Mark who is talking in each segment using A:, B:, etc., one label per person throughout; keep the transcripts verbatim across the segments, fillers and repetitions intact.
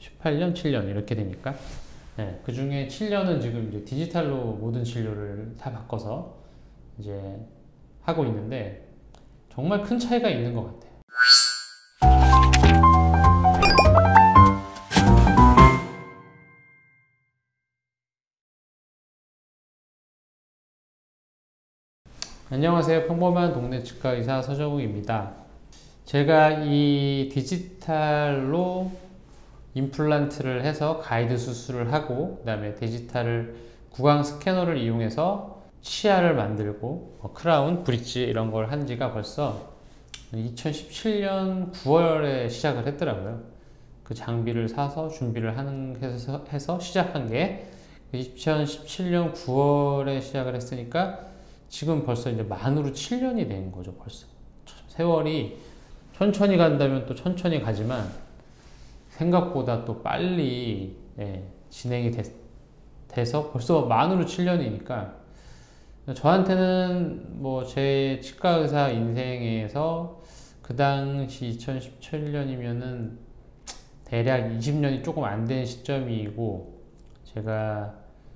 A: 십팔 년, 칠 년 이렇게 되니까 네, 그 중에 칠 년은 지금 이제 디지털로 모든 진료를 다 바꿔서 이제 하고 있는데 정말 큰 차이가 있는 것 같아요. 안녕하세요. 평범한 동네 치과 의사 서정욱입니다. 제가 이 디지털로 임플란트를 해서 가이드 수술을 하고 그 다음에 디지털을 구강 스캐너를 이용해서 치아를 만들고 뭐 크라운, 브릿지 이런 걸 한 지가 벌써 이천십칠 년 구월에 시작을 했더라고요. 그 장비를 사서 준비를 하는 해서, 해서 시작한 게 이천십칠 년 구월에 시작을 했으니까 지금 벌써 이제 만으로 칠 년이 된 거죠. 벌써 세월이 천천히 간다면 또 천천히 가지만 생각보다 또 빨리 예, 진행이 됐, 돼서 벌써 만으로 칠 년이니까 저한테는 뭐 제 치과 의사 인생에서 그 당시 이천십칠 년이면은 대략 이십 년이 조금 안 된 시점이고 제가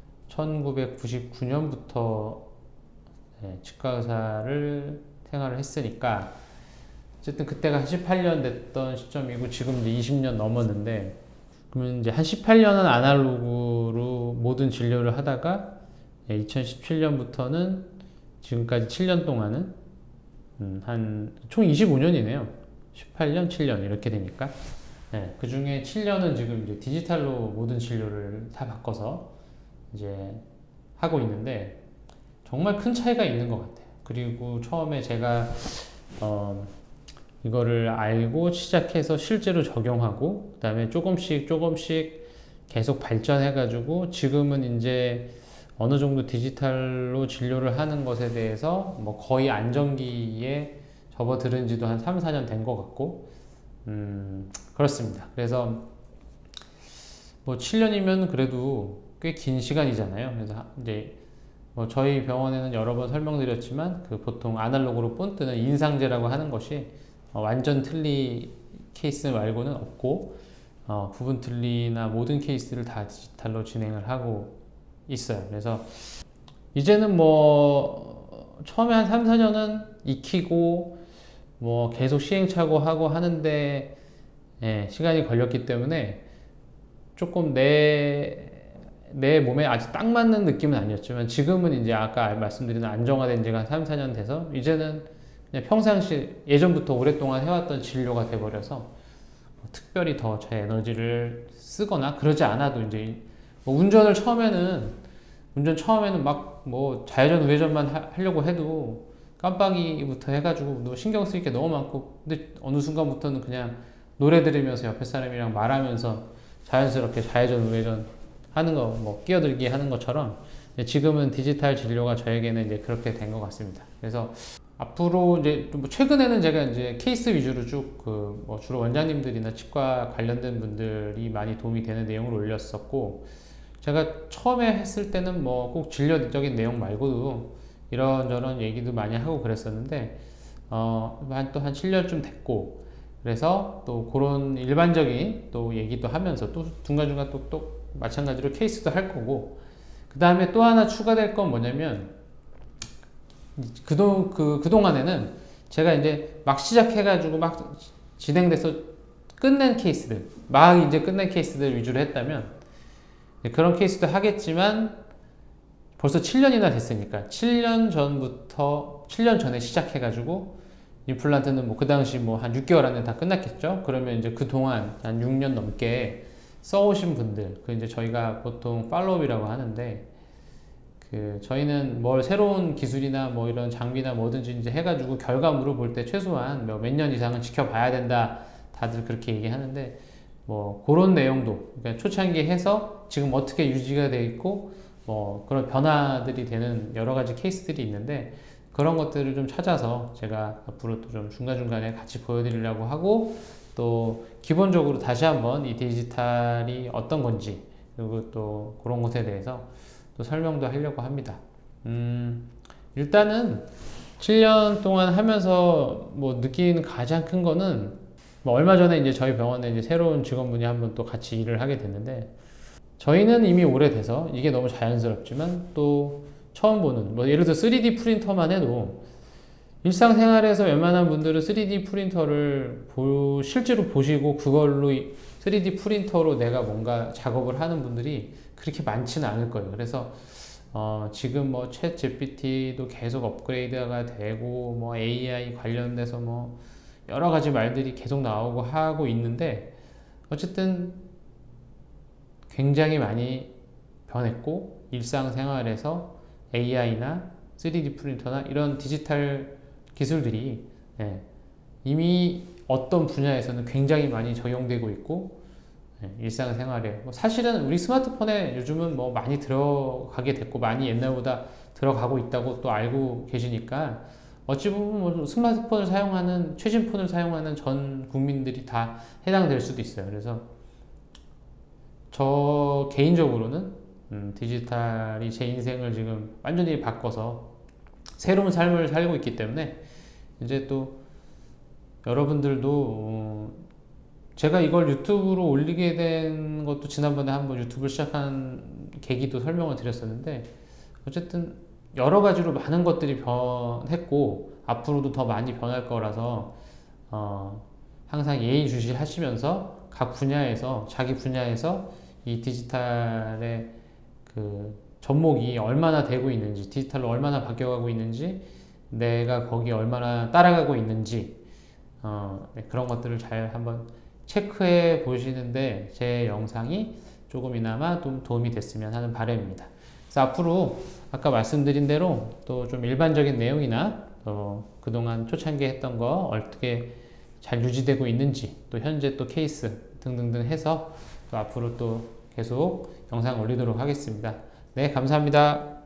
A: 천구백구십구 년부터 네, 치과 의사를 생활을 했으니까 어쨌든 그때가 한 십팔 년 됐던 시점이고 지금 이제 이십 년 넘었는데 그러면 이제 한 십팔 년은 아날로그로 모든 진료를 하다가 이천십칠 년부터는 지금까지 칠 년 동안은 음, 한 총 이십오 년이네요. 십팔 년, 칠 년 이렇게 되니까 네, 그 중에 칠 년은 지금 이제 디지털로 모든 진료를 다 바꿔서 이제 하고 있는데 정말 큰 차이가 있는 것 같아요. 그리고 처음에 제가 어, 이거를 알고 시작해서 실제로 적용하고 그 다음에 조금씩 조금씩 계속 발전해가지고 지금은 이제 어느 정도 디지털로 진료를 하는 것에 대해서 뭐 거의 안정기에 접어들은 지도 한 삼, 사 년 된 것 같고 음, 그렇습니다. 그래서 뭐 칠 년이면 그래도 꽤 긴 시간이잖아요. 그래서 이제 뭐 저희 병원에는 여러 번 설명드렸지만 그 보통 아날로그로 본뜨는 인상제라고 하는 것이 어 완전 틀리 케이스 말고는 없고 어 부분 틀리나 모든 케이스를 다 디지털로 진행을 하고 있어요. 그래서 이제는 뭐 처음에 한 삼, 사 년은 익히고 뭐 계속 시행착오 하고 하는데 예, 시간이 걸렸기 때문에 조금 내 내 몸에 아직 딱 맞는 느낌은 아니었지만 지금은 이제 아까 말씀드린 안정화된 지가 한 삼, 사 년 돼서 이제는 그냥 평상시 예전부터 오랫동안 해왔던 진료가 돼버려서 뭐 특별히 더 제 에너지를 쓰거나 그러지 않아도 이제 뭐 운전을 처음에는 운전 처음에는 막 뭐 좌회전 우회전만 하, 하려고 해도 깜빡이부터 해가지고 너 신경 쓸 게 너무 많고 근데 어느 순간부터는 그냥 노래 들으면서 옆에 사람이랑 말하면서 자연스럽게 좌회전 우회전 하는 거, 뭐, 끼어들기 하는 것처럼, 지금은 디지털 진료가 저에게는 이제 그렇게 된 것 같습니다. 그래서, 앞으로 이제, 뭐 최근에는 제가 이제 케이스 위주로 쭉, 그, 뭐, 주로 원장님들이나 치과 관련된 분들이 많이 도움이 되는 내용을 올렸었고, 제가 처음에 했을 때는 뭐, 꼭 진료적인 내용 말고도 이런저런 얘기도 많이 하고 그랬었는데, 어, 한 또 한 칠 년쯤 됐고, 그래서 또 그런 일반적인 또 얘기도 하면서 또 중간중간 또, 또 마찬가지로 케이스도 할 거고 그 다음에 또 하나 추가될 건 뭐냐면 그동, 그, 그동안에는 제가 이제 막 시작해가지고 막 진행돼서 끝낸 케이스들 막 이제 끝낸 케이스들 위주로 했다면 그런 케이스도 하겠지만 벌써 칠 년이나 됐으니까 칠 년 전부터 칠 년 전에 시작해가지고 임플란트는 뭐 그 당시 뭐 한 육 개월 안에 다 끝났겠죠. 그러면 이제 그동안 한 육 년 넘게 써오신 분들, 그 이제 저희가 보통 팔로우이라고 하는데, 그 저희는 뭘 새로운 기술이나 뭐 이런 장비나 뭐든지 이제 해가지고 결과물을 볼 때 최소한 몇 년 이상은 지켜봐야 된다. 다들 그렇게 얘기하는데, 뭐 그런 내용도 그러니까 초창기 해서 지금 어떻게 유지가 돼 있고, 뭐 그런 변화들이 되는 여러 가지 케이스들이 있는데, 그런 것들을 좀 찾아서 제가 앞으로 또 좀 중간중간에 같이 보여드리려고 하고, 또 기본적으로 다시 한번 이 디지털이 어떤 건지 그리고 또 그런 것에 대해서 또 설명도 하려고 합니다. 음, 일단은 칠 년 동안 하면서 뭐 느낀 가장 큰 거는 뭐 얼마 전에 이제 저희 병원에 이제 새로운 직원분이 한 분 또 같이 일을 하게 됐는데, 저희는 이미 오래돼서 이게 너무 자연스럽지만 또 처음 보는, 뭐 예를 들어 쓰리디 프린터만 해도 일상생활에서 웬만한 분들은 쓰리디 프린터를 보, 실제로 보시고 그걸로 쓰리디 프린터로 내가 뭔가 작업을 하는 분들이 그렇게 많지는 않을 거예요. 그래서 어, 지금 뭐 챗 지피티도 계속 업그레이드가 되고 뭐 에이아이 관련돼서 뭐 여러 가지 말들이 계속 나오고 하고 있는데, 어쨌든 굉장히 많이 변했고 일상생활에서 에이아이나 쓰리디 프린터나 이런 디지털 기술들이 예, 이미 어떤 분야에서는 굉장히 많이 적용되고 있고, 예, 일상생활에 뭐 사실은 우리 스마트폰에 요즘은 뭐 많이 들어가게 됐고 많이 옛날보다 들어가고 있다고 또 알고 계시니까, 어찌 보면 뭐 스마트폰을 사용하는 최신 폰을 사용하는 전 국민들이 다 해당될 수도 있어요. 그래서 저 개인적으로는 음, 디지털이 제 인생을 지금 완전히 바꿔서 새로운 삶을 살고 있기 때문에, 이제 또 여러분들도 어, 제가 이걸 유튜브로 올리게 된 것도 지난번에 한번 유튜브를 시작한 계기도 설명을 드렸었는데, 어쨌든 여러 가지로 많은 것들이 변했고 앞으로도 더 많이 변할 거라서 어, 항상 예의주시하시면서 각 분야에서 자기 분야에서 이 디지털의 그 접목이 얼마나 되고 있는지, 디지털로 얼마나 바뀌어가고 있는지, 내가 거기에 얼마나 따라가고 있는지 어, 네, 그런 것들을 잘 한번 체크해 보시는데 제 영상이 조금이나마 좀 도움이 됐으면 하는 바람입니다. 그래서 앞으로 아까 말씀드린 대로 또 좀 일반적인 내용이나 어, 그동안 초창기에 했던 거 어떻게 잘 유지되고 있는지, 또 현재 또 케이스 등등등 해서 또 앞으로 또 계속 영상 올리도록 하겠습니다. 네, 감사합니다.